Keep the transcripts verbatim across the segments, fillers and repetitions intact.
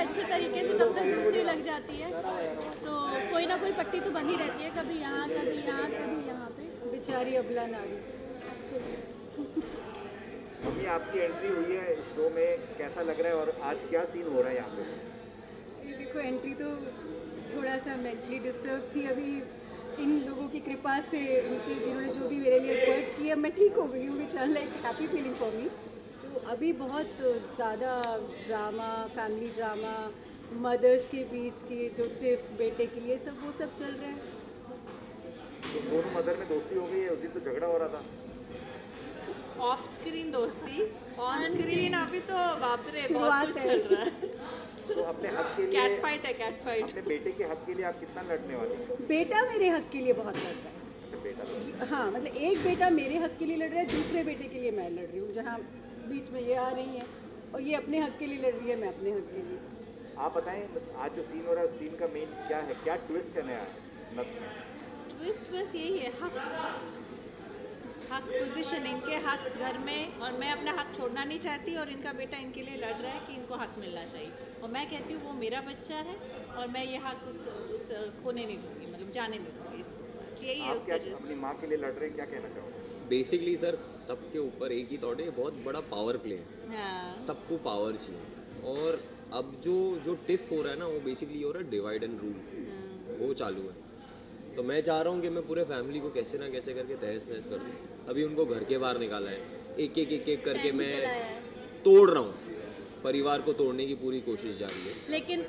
अच्छे तरीके से तब तक दूसरी लग जाती है। सो so, कोई ना कोई पट्टी तो बनी रहती है, कभी यहाँ कभी यहाँ कभी यहाँ पे। बेचारी अबला नारी। मम्मी आपकी एंट्री हुई है शो में, कैसा लग रहा है और आज क्या सीन हो रहा है यहाँ पे? ये देखो एंट्री तो थोड़ा सा मेंटली डिस्टर्ब थी, अभी इन लोगों की कृपा से इनके जिन्होंने जो भी मेरे लिए एफर्ट किया मैं ठीक हो गई हूँ, which are like happy feeling for me. तो अभी बहुत ज़्यादा ड्रामा, फैमिली ड्रामा, मदर्स के बीच के जो टिफ बेटे के लिए सब वो सब चल रहे हैं। तो दोनों मदर में दोस्ती हो गई है, उस दिन तो झगड़ा हो रहा था। ऑफ स्क्रीन दोस्ती, ऑन स्क्रीन अभी तो बाप रे बहुत शुरुआत कुछ है। चल रहा है। तो अपने हक के लिए, कैट फाइट है, कैट फाइट। अपने बेटे के हक के लिए आप कितना लड़ने वाले हैं? बेटा मेरे हक के लिए बहुत लड़ रहा है। अच्छा बेटा, हाँ मतलब एक बेटा मेरे हक के लिए लड़ रहा है, दूसरे बेटे के लिए मैं लड़ रही हूँ, जहाँ बीच में ये आ रही हैं और ये अपने हक के लिए लड़ रही है, मैं अपने हक के लिए। आप बताएं आज जो सीन हो रहा है उस सीन का मेन क्या है, क्या ट्विस्ट है नया नथ में? ट्विस्ट बस यही है, हक हक पोजीशन, इनके हक घर में, और मैं अपना हक छोड़ना नहीं चाहती और इनका बेटा इनके लिए लड़ रहा है कि इनको हक मिलना चाहिए, और मैं कहती हूँ वो मेरा बच्चा है और मैं ये हक उस उस खोने नहीं दूँगी, मतलब जाने नहीं दूँगी इसको। यही है आप उसका क्या अपनी माँ के लिए लड़ रहे हैं, क्या कहना चाहोगे? बेसिकली सर सबके ऊपर एक ही थॉट है, ये बहुत बड़ा पावर प्ले है, हाँ। सबको पावर चाहिए। और अब जो जो टिफ हो रहा है ना वो बेसिकली हो रहा है डिवाइड एंड रूल, वो चालू है। तो मैं चाह रहा हूँ कि मैं पूरे फैमिली को कैसे ना कैसे करके तहस नहस कर दूँ। अभी उनको घर के बाहर निकाला है, एक एक एक एक करके मैं तोड़ रहा हूँ, परिवार को तोड़ने की पूरी कोशिश जारी है। लेकिन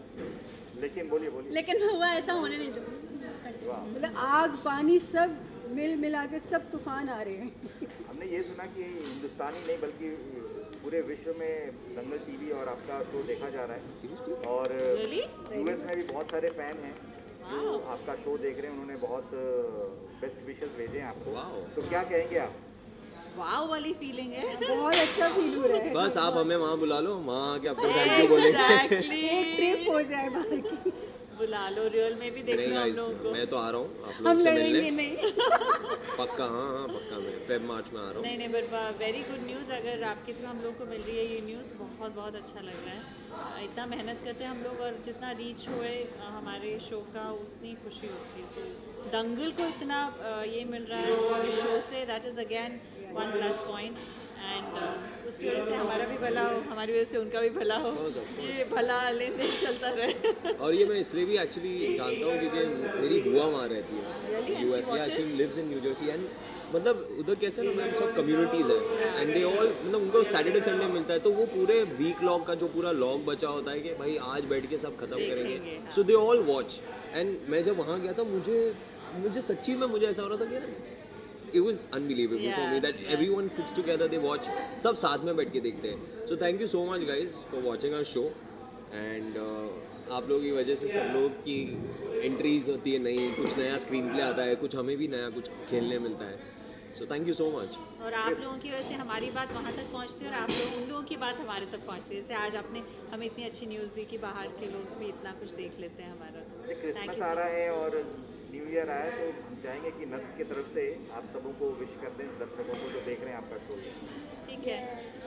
लेकिन बोलिए बोलिए लेकिन हुआ ऐसा होने नहीं दूँगी। मतलब आग पानी सब मिल मिला के सब तूफान आ रहे हैं। हमने ये सुना कि हिंदुस्तानी नहीं बल्कि पूरे विश्व में दंगल टीवी और आपका शो देखा जा रहा है। सीरियसली? और Really? यूएस में भी बहुत सारे फैन हैं जो आपका शो देख रहे हैं, उन्होंने बहुत बेस्ट विशेस भेजे हैं आपको। वाओ। तो क्या कहेंगे आप? वाव वाली फीलिंग है। बहुत अच्छा फील हो रहा है। बस आप हमें वहाँ बुला लो, वहाँ आके आपको थैंक यू बोलेंगे। Exactly. एक ट्रिप हो जाए बाहर की। बुला लो, रियल में भी नहीं देखना हम गाइस, लोगों को। मैं तो आ रहा हूँ आप हम लोगों से लड़ेंगे मिलने, नहीं। पक्का। हाँ हाँ पक्का, मैं फेब मार्च में आ रहा हूँ। नहीं नहीं बट वेरी गुड न्यूज़, अगर आपके थ्रू हम लोग को मिल रही है ये न्यूज़, बहुत बहुत अच्छा लग रहा है। इतना मेहनत करते हैं हम लोग और जितना रीच हुए हमारे शो का उतनी खुशी होती है। तो दंगल को इतना ये मिल रहा है इस शो से, that is again one plus point, and उसकी वजह से हमारा भी भला हो, हमारी वजह से उनका भी भला हो, ये भला लेन देन चलता रहे। और ये मैं इसलिए भी एक्चुअली जानता हूँ क्योंकि मेरी बुआ वहाँ रहती है Really? And यूएस she में, watches? She lives in New Jersey. And मतलब उधर कैसे ना मैम सब कम्युनिटीज़ है एंड दे ऑल, मतलब उनको सैटरडे संडे मिलता है तो वो पूरे वीक लॉग का जो पूरा लॉग बचा होता है कि भाई आज बैठ के सब खत्म करेंगे, so they all watch. And मैं जब वहाँ गया था मुझे मुझे सच्ची में मुझे ऐसा हो रहा था कि यार it was unbelievable Yeah, for me that yeah. everyone sits together, they watch, सब साथ में बैठ के देखते हैं। So thank you so much guys for watching our show, and uh, आप लोगों की वजह से सब लोग की एंट्रीज होती है, नई कुछ नया स्क्रीन प्ले आता है, कुछ हमें भी नया कुछ खेलने मिलता है। So thank you so much. और आप लोगों की वजह से हमारी बात वहाँ तक पहुँचती है और आप लोग उन लोगों की बात हमारे तक पहुँचती है। जैसे आज आपने हमें इतनी अच्छी न्यूज़ दी कि बाहर के लोग भी इतना कुछ देख लेते हैं हमारा। तो क्रिसमस आ रहा है और न्यू ईयर आया, तो हम चाहेंगे कि नथ की तरफ से आप सबों को विश कर दें, दर्शकों को जो देख रहे हैं आपका शो। ठीक है,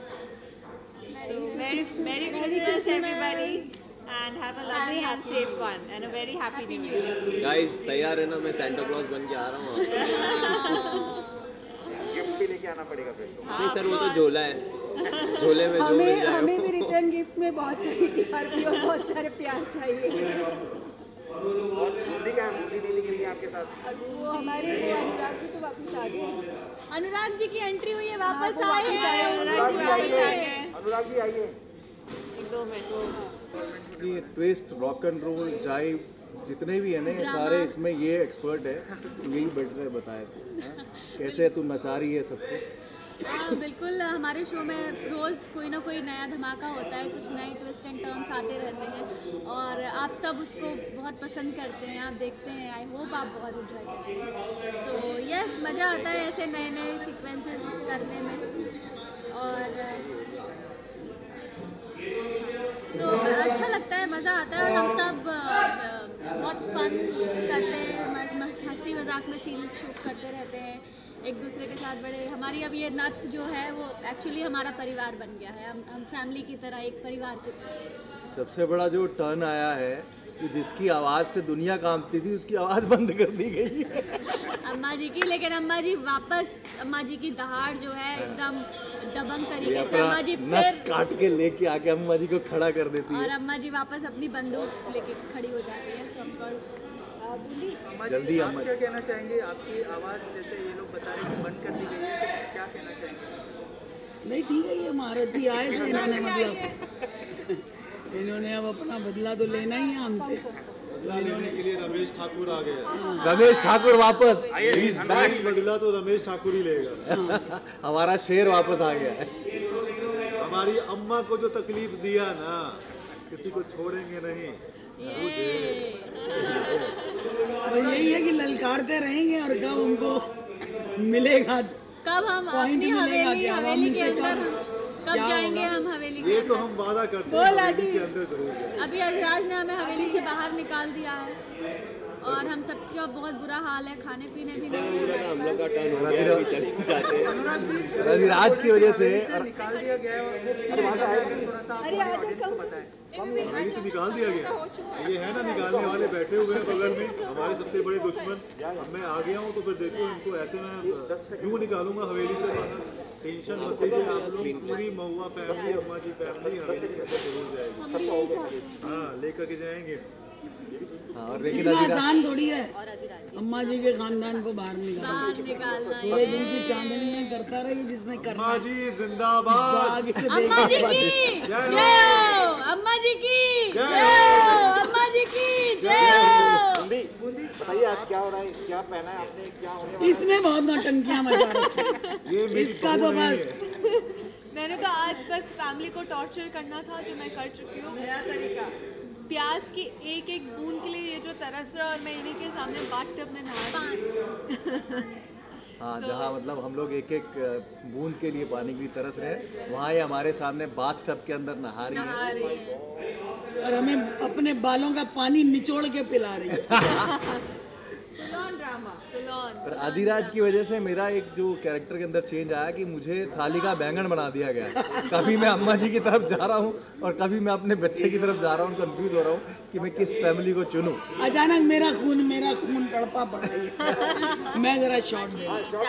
so very very Christmas everybody and have a lovely and safe one and a very happy new year. Guys तैयार है ना, मैं सेंटा क्लॉज बन के आ रहा हूँ। गिफ्ट भी लेके आना पड़ेगा फिर तो। नहीं सर वो तो झोला है, झोले में जो मिल हमें जाए हमें वो। भी रिटर्न गिफ्ट में बहुत सारी टीआरपी और बहुत सारे प्यार चाहिए। और बूंदी का बूंदी नहीं दिख रही है आपके साथ? अब वो हमारे वो अनुराग भी तो वापस आ गए। अनुराग जी की एंट्री हुई है, वापस हाँ, वो आए वापस आए, हैं। अनुराग जी वापस आ गए। अनुराग जी आइए। एक दो मिनट। ये twist, rock and roll, jive, जितने भी है ना ये सारे इसमें ये एक्सपर्ट है, यही बेटर बताया तू। हाँ? कैसे तू नचा रही है सबको। हाँ, बिल्कुल हमारे शो में रोज़ कोई ना कोई नया धमाका होता है, कुछ नए ट्विस्ट एंड टर्न्स आते रहते हैं और आप सब उसको बहुत पसंद करते हैं, आप देखते हैं। आई होप आप बहुत इन्जॉय करते हैं। सो यस, मज़ा आता है ऐसे नए नए सीक्वेंसेस करने में और सो so, अच्छा लगता है, मज़ा आता है और हम सब uh, बहुत फन करते हैं, हंसी मजाक में सीन शूट करते रहते हैं एक दूसरे के साथ। बड़े हमारी अब ये नथ जो है वो एक्चुअली हमारा परिवार बन गया है, हम हम फैमिली की तरह, एक परिवार की तरह। सबसे बड़ा जो टर्न आया है कि जिसकी आवाज़ से दुनिया कांपती थी उसकी आवाज़ बंद कर दी गई है अम्मा जी की। लेकिन अम्मा जी वापस, अम्मा जी की दहाड़ जो है एकदम दबंग ये तरीके से अपना अम्मा जी नस फिर, काट के लेके आके अम्मा जी को खड़ा कर देती और है। अम्मा जी वापस अपनी बंदूक लेके खड़ी हो जाती है। सो ऑफ कोर्स अम्मा जल्दी जी, आप अम्मा क्या कहना चाहेंगे? आपकी आवाज़ जैसे ये लोग बता रहे हैं कि बंद कर दी गई है, तो क्या कहना चाहेंगे? नहीं ठीक है, ये महारथी आए थे इन्होंने, मतलब इन्होंने अब अपना बदला तो लेना ही है हमसे। बदला लेने के लिए रमेश ठाकुर आ गए। रमेश ठाकुर वापस, He's back। बदला तो रमेश ठाकुर ही लेगा। हमारा शेर वापस आ गया है। हमारी अम्मा को जो तकलीफ दिया ना, किसी को छोड़ेंगे नहीं। और यही है कि ललकारते रहेंगे और कब उनको मिलेगा, कब हम पॉइंट अपनी मिलेगा हवेली कि हवेली आवाम के से अंदर कब हम कब क्या जाएंगे होगा? हम हवेली के ये तो अंदर। हम वादा करते हैं हवेली के अंदर जरूर जाएंगे। अभी अजराज ने हमें हवेली से बाहर निकाल दिया है और हम सबका बहुत बुरा हाल है, खाने पीने भी इसलिए नहीं मैं बोला था हम लोग का टर्न हो रवि गया, अभी चले जाते हैं। अनुराग जी, रविराज की वजह से से निकाल दिया गया है और वो क्यों निकाला गया? थोड़ा सा आप हमारे ऑडियंस को बताएं। हवेली से निकाल दिया गया। ये है ना निकालने वाले बैठे हुए हैं बगल में, हमारे सबसे बड़े दुश्मन। अब मैं आ गया हूँ तो फिर देखो इनको ऐसे मैं यूँ निकालूंगा हवेली से बाहर। टेंशन मत लीजिए आप लोग, पूरी महुआ फैमिली, अम्मा जी फैमिली हवेली के अंदर जरूर जाएगी। हाँ, लेकर के जाएंगे। हाँ, और लेकिन इतना अभी आसान थोड़ी है अम्मा जी के खानदान को बाहर निकालना। बाहर निकालना थोड़े है। दिन की चांदनी में करता रही जिसने करना अम्मा जी जिंदाबाद। आगे से अम्मा जी देखा की जय जय हो, अम्मा जी की जय जय हो, अम्मा जी की जय हो। बूंदी बताइए आज क्या हो रहा है, क्या पहना है आपने, क्या होने वाला है? इसने बहुत नौटंकियां मचा रखी। ये मेरी इसका बहू तो नहीं बस है। मैंने कहा आज बस फैमिली को टॉर्चर करना था, जो मैं कर चुकी हूँ। नया तरीका, प्याज की एक एक बूंद के लिए ये जो तरस रहा, और मैं इन्हीं के सामने बाथटब में नहा रही। हाँ, जहाँ मतलब हम लोग एक एक बूंद के लिए पानी की तरस रहे हैं, वहाँ ये हमारे सामने बाथ टब के अंदर नहा रही नहा है। रही है। और हमें अपने बालों का पानी निचोड़ के पिला रही है। ड्रामा पर अधिराज की वजह से मेरा एक जो कैरेक्टर के अंदर चेंज आया कि मुझे थाली का बैंगन बना दिया गया। कभी मैं अम्मा जी की तरफ जा रहा हूँ और कभी मैं अपने बच्चे की तरफ जा रहा हूँ, कंफ्यूज हो रहा हूँ कि मैं किस फैमिली को चुनूं। अचानक मेरा खून मेरा खून तड़पा पड़ा है। मैं जरा शॉट दे।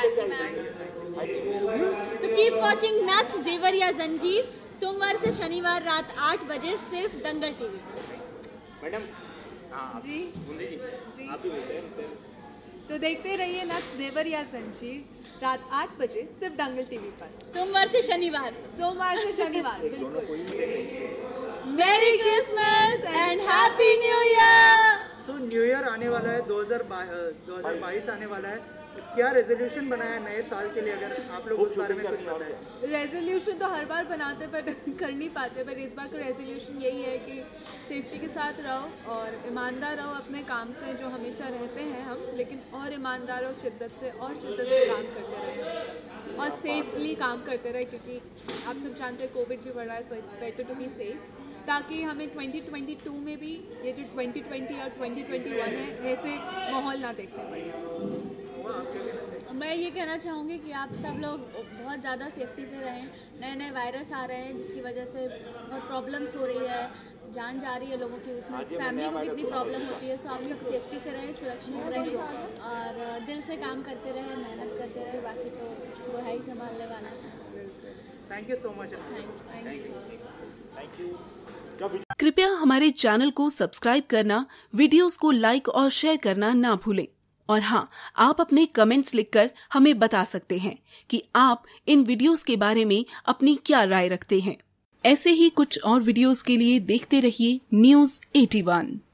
So keep watching नथ जेवर या जंजीर, सोमवार से शनिवार रात आठ बजे सिर्फ दंगल टीवी। मैडम जी बूंदी जी, जी आप भी बोलते हैं। तो देखते रहिए नथ जेवर या जंजीर रात आठ बजे सिर्फ दंगल टीवी पर, सोमवार से शनिवार। सोमवार से शनिवार। बिल्कुल। Merry Christmas and happy new year. So new year आने वाला है, दो हज़ार बाईस आने वाला है। क्या रेजोल्यूशन बनाया है नए साल के लिए, अगर आप लोग उस बारे में कुछ बताएं? रेजोल्यूशन तो हर बार बनाते पर कर नहीं पाते, पर इस बार का रेजोल्यूशन यही है कि सेफ्टी के साथ रहो और ईमानदार रहो अपने काम से, जो हमेशा रहते हैं हम, लेकिन और ईमानदार और शिद्दत से और शिद्दत से काम करते रहे हम सब, और सेफली काम करते रहे, क्योंकि आप सब जानते हैं कोविड भी बढ़ रहा है। So it's better to be safe, ताकि हमें ट्वेंटी ट्वेंटी टू में भी ये जो ट्वेंटी ट्वेंटी और ट्वेंटी ट्वेंटी वन है, ऐसे माहौल ना देखने पड़े। मैं ये कहना चाहूँगी कि आप सब लोग बहुत ज़्यादा सेफ्टी से रहें। नए नए वायरस आ रहे हैं जिसकी वजह से बहुत प्रॉब्लम्स हो रही है, जान जा रही है लोगों की, उसमें फैमिली को कितनी प्रॉब्लम होती है। सो आप सब सेफ्टी से रहें, सुरक्षित रहें और दिल से काम करते रहें, मेहनत करते रहें। बाकी तो वो है ही संभालने वाला। Thank you so much. Thank you. कृपया हमारे चैनल को सब्सक्राइब करना, वीडियोस को लाइक और शेयर करना ना भूलें। और हाँ, आप अपने कमेंट्स लिखकर हमें बता सकते हैं कि आप इन वीडियोस के बारे में अपनी क्या राय रखते हैं। ऐसे ही कुछ और वीडियोस के लिए देखते रहिए न्यूज़ एटी वन।